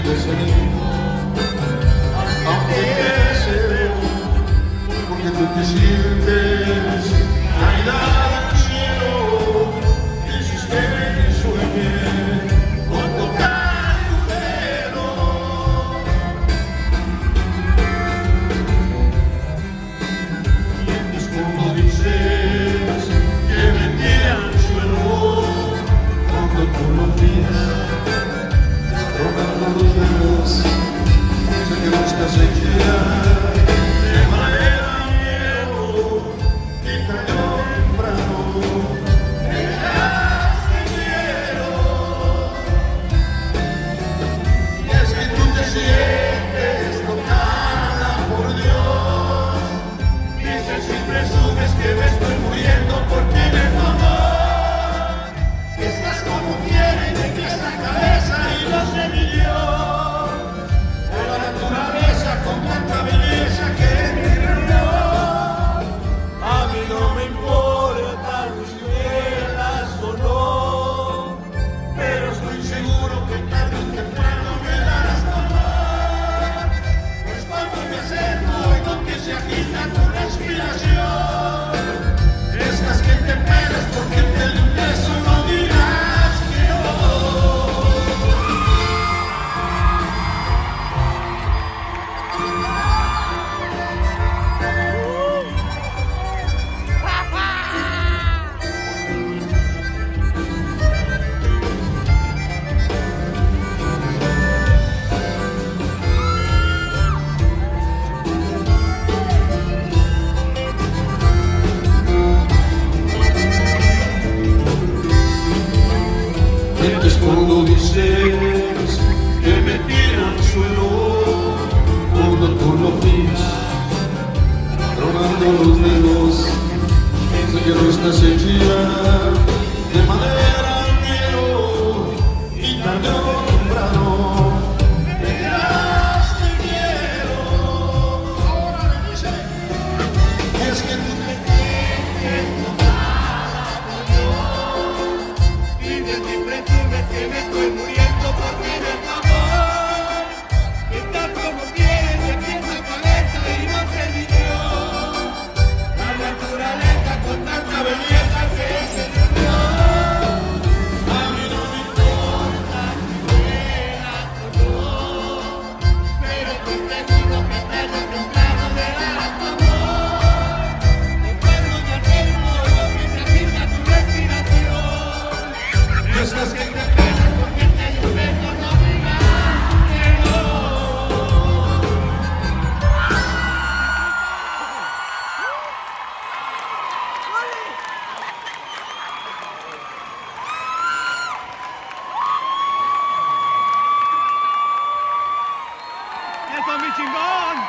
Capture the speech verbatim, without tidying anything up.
deseo, aunque te deseo, porque tú te sientes caída del cielo, hiciste que sueñe con tocar tu pelo. Mientes como dices que me tira al suelo, cuando tú lo miras, rogando los dedos, sé que buscas sequía de manera miedo, y tarde o temprano me dirás te quiero. Y es que tú te sientes tocada por Dios, dices y presumes que me estoy muriendo por tener tu amor, que estás como quiera y de que es la cabeza y no sé ni yo, de la naturaleza con tanta belleza que es mi reloj. A mí no me importa si quieras o no, pero estoy seguro que tarde o temprano me darás tu amor, pues cuando me acerco oigo que se agita tu respiración, estas que te pegas porque te doy un beso, no digas que no. Mientes cuando dices que me tira al suelo, cuando tú lo miras, tronando los dedos, sé que no estás hecha de madera y hielo, y tarde o temprano me dirás te quiero. Ahora me dice, y es que tú te sientes tocada por Dios, dices y presumes que me estoy muriendo por tener tu amor, que tal como quieres me empieza a cabeza y no sé ni yo, la naturaleza con tanta belleza que es el Dios. A mí no me importa si quieras o no, pero estoy seguro que tarde o temprano me darás tu amor, y cuando me acerco oigo que se agita tu respiración, y estas que te pegan porque te doy un beso, no digas que no. ¡Eso, mi chingón!